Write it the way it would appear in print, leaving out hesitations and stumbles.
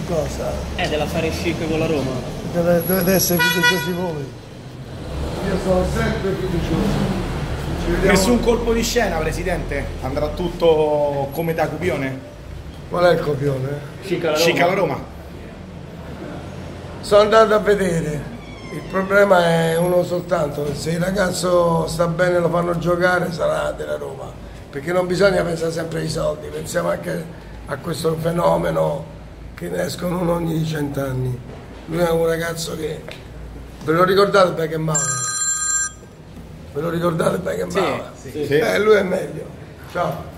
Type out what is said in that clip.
Cosa? Dell'affare chic con la Roma. Dovete essere fiduciosi voi. Io sono sempre fiducioso. Nessun colpo di scena, Presidente? Andrà tutto come da copione? Qual è il copione? Chic alla Roma. Chic alla Roma? Sono andato a vedere. Il problema è uno soltanto, se il ragazzo sta bene e lo fanno giocare sarà della Roma, perché non bisogna pensare sempre ai soldi, pensiamo anche a questo fenomeno che ne escono uno ogni 100 anni. Lui è un ragazzo che, ve lo ricordate Beckenbauer? Ve lo ricordate Beckenbauer? Sì. Lui è meglio. Ciao.